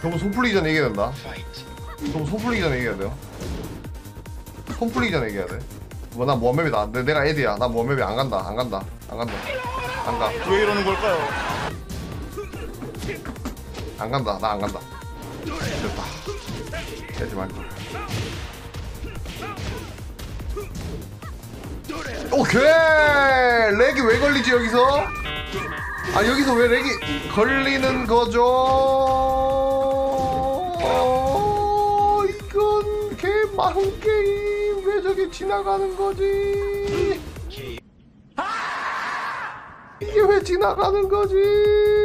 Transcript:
너무 손 풀리기 전에 얘기해야 된다. 너무 손 풀리기 전에 얘기해야 돼요. 손 풀리기 전에 얘기해야 돼. 뭐 나 모험맵이다. 내가 에디야. 나 모험맵이 안 간다. 안 간다. 안 간다. 안 가. 왜 이러는 걸까요? 안 간다. 나 안 간다. 됐다. 되지 말고. 오케이. 렉이 왜 걸리지 여기서? 아 여기서 왜 렉이 걸리는 거죠? 이건 개망 게임. 왜 저기 지나가는 거지? 이게 왜 지나가는 거지?